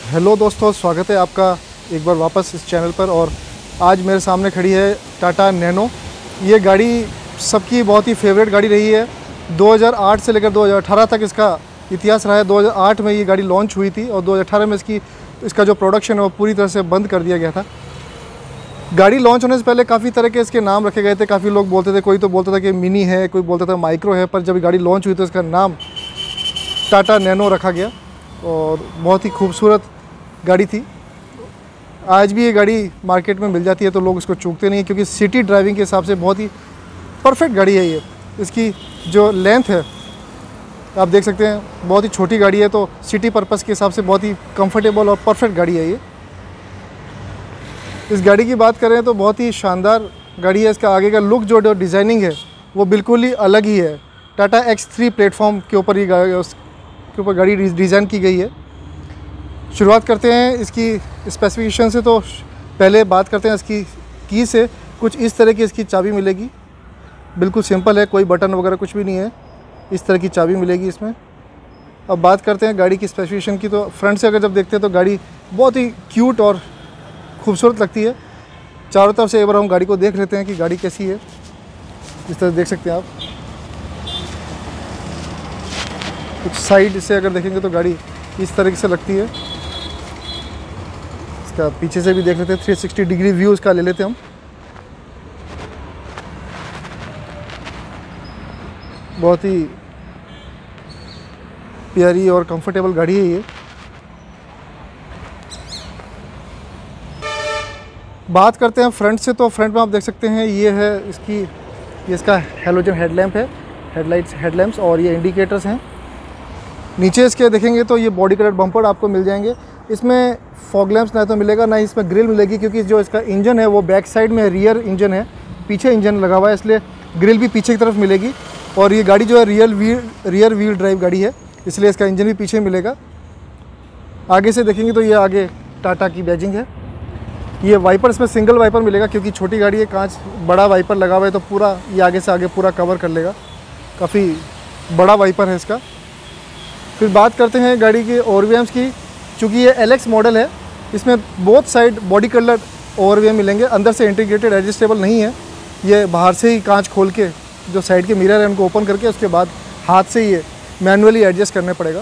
Hello दोस्तों, स्वागत है आपका एक बार वापस इस चैनल पर। और आज मेरे सामने खड़ी है टाटा नैनो। ये गाड़ी सबकी बहुत ही फेवरेट गाड़ी रही है। 2008 से लेकर 2018 तक इसका इतिहास रहा है। 2008 में ये गाड़ी लॉन्च हुई थी और 2018 में इसका जो प्रोडक्शन है वो पूरी तरह से बंद कर दिया गया था। गाड़ी लॉन्च होने से पहले काफ़ी तरह के इसके नाम रखे गए थे। काफ़ी लोग बोलते थे, कोई तो बोलता था कि मिनी है, कोई बोलता था माइक्रो है, पर जब गाड़ी लॉन्च हुई तो इसका नाम टाटा नैनो रखा गया और बहुत ही खूबसूरत गाड़ी थी। आज भी ये गाड़ी मार्केट में मिल जाती है तो लोग इसको चूकते नहीं हैं, क्योंकि सिटी ड्राइविंग के हिसाब से बहुत ही परफेक्ट गाड़ी है ये। इसकी जो लेंथ है आप देख सकते हैं, बहुत ही छोटी गाड़ी है, तो सिटी पर्पस के हिसाब से बहुत ही कंफर्टेबल और परफेक्ट गाड़ी है ये। इस गाड़ी की बात करें तो बहुत ही शानदार गाड़ी है। इसका आगे का लुक जो डिज़ाइनिंग है वो बिल्कुल ही अलग ही है। टाटा X3 प्लेटफॉर्म के ऊपर ये गाड़ी डिज़ाइन की गई है। शुरुआत करते हैं इसकी स्पेसिफिकेशन से। तो पहले बात करते हैं इसकी की से। कुछ इस तरह की इसकी चाबी मिलेगी, बिल्कुल सिंपल है, कोई बटन वगैरह कुछ भी नहीं है। इस तरह की चाबी मिलेगी इसमें। अब बात करते हैं गाड़ी की स्पेसिफिकेशन की। तो फ्रंट से अगर जब देखते हैं तो गाड़ी बहुत ही क्यूट और खूबसूरत लगती है। चारों तरफ से एक बार हम गाड़ी को देख लेते हैं कि गाड़ी कैसी है। इस तरह देख सकते हैं आप। कुछ साइड से अगर देखेंगे तो गाड़ी इस तरीके से लगती है। इसका पीछे से भी देख लेते हैं, 360 डिग्री व्यू इसका ले लेते हैं हम। बहुत ही प्यारी और कंफर्टेबल गाड़ी है ये। बात करते हैं फ्रंट से। तो फ्रंट में आप देख सकते हैं ये है इसका हेलोजन हेडलैम्प है, हेडलैम्प्स, और ये इंडिकेटर्स हैं। नीचे इसके देखेंगे तो ये बॉडी कलर बम्पर आपको मिल जाएंगे। इसमें फॉग लैंप्स ना तो मिलेगा, ना ही इसमें ग्रिल मिलेगी, क्योंकि जो इसका इंजन है वो बैक साइड में रियर इंजन है, पीछे इंजन लगा हुआ है, इसलिए ग्रिल भी पीछे की तरफ मिलेगी। और ये गाड़ी जो है रियर व्हील ड्राइव गाड़ी है, इसलिए इसका इंजन भी पीछे मिलेगा। आगे से देखेंगे तो ये आगे टाटा की बैजिंग है। ये वाइपर इसमें सिंगल वाइपर मिलेगा, क्योंकि छोटी गाड़ी है, कांच बड़ा वाइपर लगा हुआ है तो पूरा ये आगे से आगे पूरा कवर कर लेगा। काफ़ी बड़ा वाइपर है इसका। फिर बात करते हैं गाड़ी के ओवरव्हीम्स की। चूँकि ये LX मॉडल है, इसमें बोथ साइड बॉडी कलर ओवरव्हीम मिलेंगे। अंदर से इंटीग्रेटेड एडजस्टेबल नहीं है, ये बाहर से ही कांच खोल के जो साइड के मिरर है उनको ओपन करके उसके बाद हाथ से ये मैनुअली एडजस्ट करने पड़ेगा।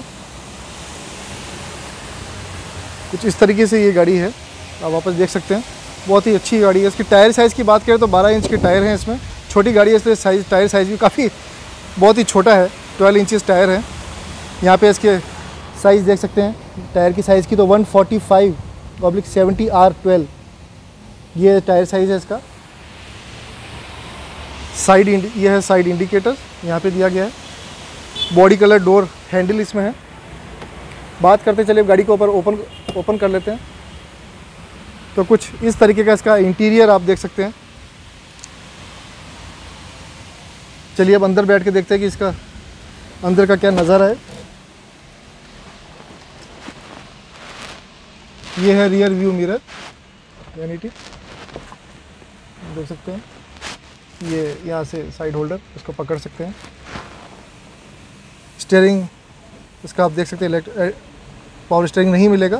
कुछ इस तरीके से ये गाड़ी है, आप वापस देख सकते हैं। बहुत ही अच्छी गाड़ी है। इसकी टायर साइज़ की बात करें तो 12 इंच के टायर हैं इसमें। छोटी गाड़ी है इसलिए टायर साइज़ भी काफ़ी बहुत ही छोटा है, 12 इंचेस टायर है। यहाँ पे इसके साइज़ देख सकते हैं, टायर की साइज़ की तो 145/70 R12 ये टायर साइज़ है इसका। ये है साइड इंडिकेटर यहाँ पे दिया गया है। बॉडी कलर डोर हैंडल इसमें है। बात करते चलिए गाड़ी को ऊपर ओपन कर लेते हैं। तो कुछ इस तरीके का इसका इंटीरियर आप देख सकते हैं। चलिए अब अंदर बैठ के देखते हैं कि इसका अंदर का क्या नज़ारा है। ये है रियर व्यू मिरर वैनिटी, देख सकते हैं। ये यहाँ से साइड होल्डर, इसको पकड़ सकते हैं। स्टीयरिंग इसका आप देख सकते हैं, पावर स्टीयरिंग नहीं मिलेगा।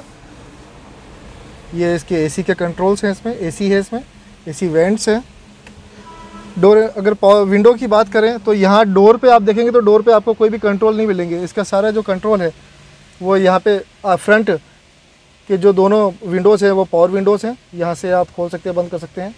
ये इसके AC के कंट्रोल्स हैं, इसमें AC है, इसमें AC वेंट्स हैं। डोर, अगर विंडो की बात करें तो यहाँ डोर पे आप देखेंगे तो डोर पे आपको कोई भी कंट्रोल नहीं मिलेंगे। इसका सारा जो कंट्रोल है वो यहाँ पे फ्रंट के जो दोनों विंडोज़ हैं वो पावर विंडोज़ हैं। यहाँ से आप खोल सकते हैं, बंद कर सकते हैं।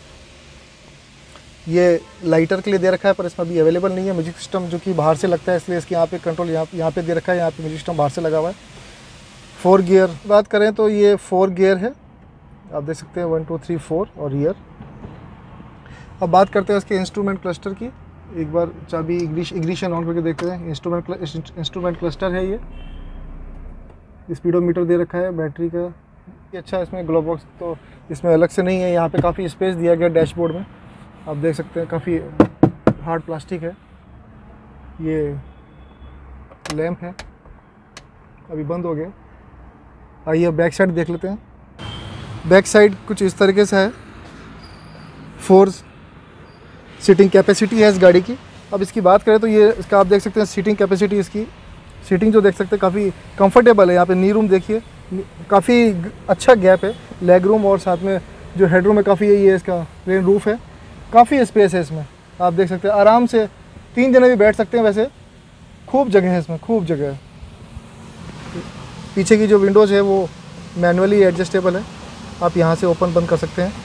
ये लाइटर के लिए दे रखा है, पर इसमें अभी अवेलेबल नहीं है। म्यूजिक सिस्टम जो कि बाहर से लगता है, इसलिए इसके यहाँ पे कंट्रोल यहाँ पे दे रखा है। यहाँ पे म्यूजिक सिस्टम बाहर से लगा हुआ है। 4 गियर बात करें तो ये 4 गियर है, आप देख सकते हैं 1 2 3 4 और रियर। अब बात करते हैं इसके इंस्ट्रूमेंट क्लस्टर की। एक बार चाबी इग्निशन ऑन करके देखते हैं। इंस्ट्रूमेंट क्लस्टर है ये। स्पीडोमीटर दे रखा है, बैटरी का ये अच्छा है। इसमें ग्लोव बॉक्स तो इसमें अलग से नहीं है। यहाँ पे काफ़ी स्पेस दिया गया डैशबोर्ड में, आप देख सकते हैं। काफ़ी हार्ड प्लास्टिक है। ये लैंप है, अभी बंद हो गया। आइए बैक साइड देख लेते हैं। बैक साइड कुछ इस तरीके से है। 4 सीटिंग कैपेसिटी है इस गाड़ी की। अब इसकी बात करें तो ये इसका आप देख सकते हैं सीटिंग कैपेसिटी, इसकी सीटिंग जो देख सकते हैं काफ़ी कंफर्टेबल है। यहाँ पे नी रूम देखिए, काफ़ी अच्छा गैप है लेग रूम और साथ में जो हेड रूम है काफ़ी यही है, इसका प्लेन रूफ है, काफ़ी स्पेस है इसमें। आप देख सकते हैं आराम से 3 जने भी बैठ सकते हैं, वैसे खूब जगह है इसमें, खूब जगह है। पीछे की जो विंडोज़ है वो मैनुअली एडजस्टेबल है, आप यहाँ से ओपन बंद कर सकते हैं।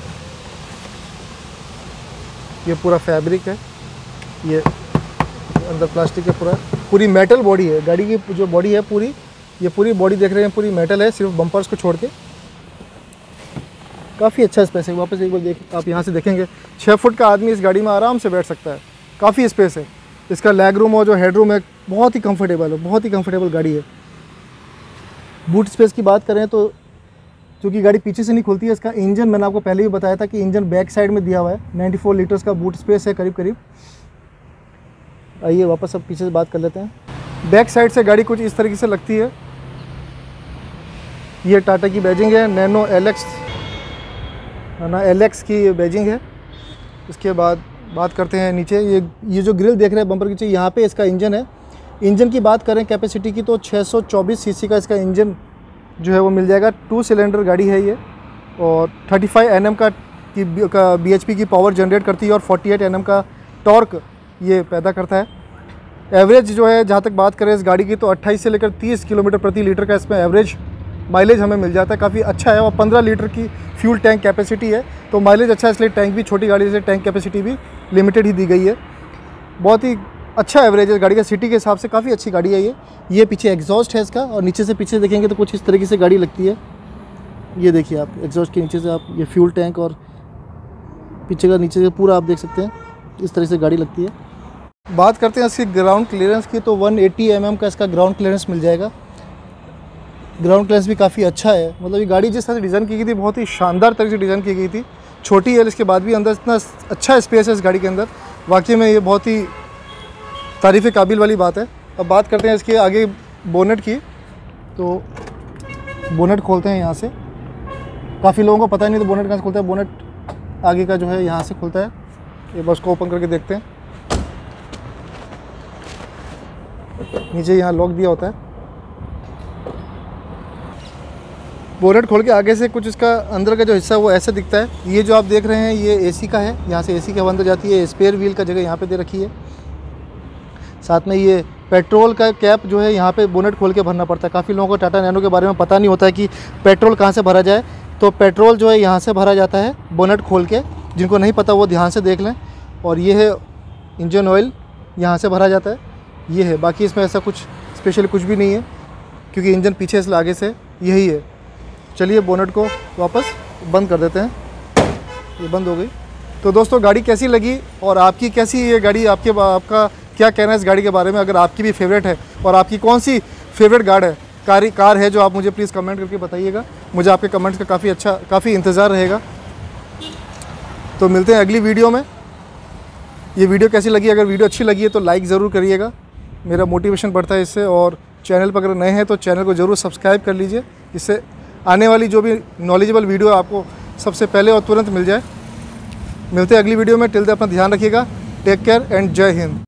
ये पूरा फैब्रिक है, ये अंदर प्लास्टिक है, पूरी मेटल बॉडी है गाड़ी की। जो बॉडी है पूरी, ये पूरी बॉडी देख रहे हैं पूरी मेटल है, सिर्फ बम्पर्स को छोड़ के। काफ़ी अच्छा स्पेस है। वापस एक बार आप यहाँ से देखेंगे 6 फुट का आदमी इस गाड़ी में आराम से बैठ सकता है, काफ़ी स्पेस है। इसका लेग रूम और जो हेड रूम है बहुत ही कंफर्टेबल है, बहुत ही कंफर्टेबल गाड़ी है। बूट स्पेस की बात करें तो क्योंकि गाड़ी पीछे से नहीं खुलती है, इसका इंजन मैंने आपको पहले भी बताया था कि इंजन बैक साइड में दिया हुआ है। 94 लीटर्स का बूट स्पेस है करीब। आइए वापस अब पीछे से बात कर लेते हैं। बैक साइड से गाड़ी कुछ इस तरीके से लगती है। ये टाटा की बैजिंग है, नैनो एलएक्स की बैजिंग है। इसके बाद बात करते हैं नीचे, ये जो ग्रिल देख रहे हैं बम्पर के नीचे, यहाँ पे इसका इंजन है। इंजन की बात करें कैपेसिटी की तो 624 सीसी का इसका इंजन जो है वो मिल जाएगा। 2 सिलेंडर गाड़ी है ये, और 35 Nm का BHP की पावर जनरेट करती है और 48 Nm का टॉर्क ये पैदा करता है। एवरेज जो है जहाँ तक बात करें इस गाड़ी की तो 28 से लेकर 30 किलोमीटर प्रति लीटर का इसमें एवरेज माइलेज हमें मिल जाता है, काफ़ी अच्छा है। और 15 लीटर की फ्यूल टैंक कैपेसिटी है, तो माइलेज अच्छा है। इसलिए टैंक भी छोटी गाड़ी से टैंक कैपेसिटी भी लिमिटेड ही दी गई है। बहुत ही अच्छा एवरेज है गाड़ी का, सिटी के हिसाब से काफ़ी अच्छी गाड़ी है ये पीछे एग्जॉस्ट है इसका, और नीचे से पीछे देखेंगे तो कुछ इस तरीके से गाड़ी लगती है। ये देखिए आप एग्जॉस्ट के नीचे से आप ये फ्यूल टैंक और पीछे का नीचे से पूरा आप देख सकते हैं, इस तरह से गाड़ी लगती है। बात करते हैं इसकी ग्राउंड क्लियरेंस की तो 180 mm का इसका ग्राउंड क्लियरेंस मिल जाएगा। ग्राउंड क्लियरेंस भी काफ़ी अच्छा है, मतलब ये गाड़ी जिस तरह से डिज़ाइन की गई थी बहुत ही शानदार तरह से डिज़ाइन की गई थी। छोटी है, इसके बाद भी अंदर इतना अच्छा स्पेस है इस गाड़ी के अंदर, वाकई में ये बहुत ही तारीफ़ काबिल वाली बात है। अब बात करते हैं इसके आगे बोनेट की, तो बोनेट खोलते हैं यहाँ से। काफ़ी लोगों को पता ही नहीं तो बोनेट कहाँ से खुलता है। बोनेट आगे का जो है यहाँ से खुलता है, ये बस को ओपन करके देखते हैं। नीचे यहाँ लॉक दिया होता है। बोनेट खोल के आगे से कुछ इसका अंदर का जो हिस्सा है वो ऐसे दिखता है। ये जो आप देख रहे हैं ये एसी का है, यहाँ से एसी की हवा अंदर जाती है। स्पेयर व्हील का जगह यहाँ पे दे रखी है। साथ में ये पेट्रोल का कैप जो है यहाँ पे बोनेट खोल के भरना पड़ता है। काफ़ी लोगों को टाटा नैनो के बारे में पता नहीं होता है कि पेट्रोल कहाँ से भरा जाए, तो पेट्रोल जो है यहाँ से भरा जाता है बोनेट खोल के। जिनको नहीं पता वो ध्यान से देख लें। और ये है इंजन ऑयल, यहाँ से भरा जाता है, ये है। बाकी इसमें ऐसा कुछ स्पेशल कुछ भी नहीं है, क्योंकि इंजन पीछे से आगे से यही है। चलिए बोनेट को वापस बंद कर देते हैं। ये बंद हो गई। तो दोस्तों गाड़ी कैसी लगी और आपकी कैसी ये गाड़ी, आपका क्या कहना है इस गाड़ी के बारे में? अगर आपकी भी फेवरेट है और आपकी कौन सी फेवरेट कार है जो आप मुझे प्लीज़ कमेंट करके बताइएगा। मुझे आपके कमेंट्स का काफ़ी इंतज़ार रहेगा। तो मिलते हैं अगली वीडियो में। ये वीडियो कैसी लगी? अगर वीडियो अच्छी लगी है तो लाइक ज़रूर करिएगा, मेरा मोटिवेशन बढ़ता है इससे। और चैनल पर अगर नए हैं तो चैनल को ज़रूर सब्सक्राइब कर लीजिए, इससे आने वाली जो भी नॉलेजेबल वीडियो आपको सबसे पहले और तुरंत मिल जाए। मिलते हैं अगली वीडियो में। टिल देन अपना ध्यान रखिएगा। टेक केयर एंड जय हिंद।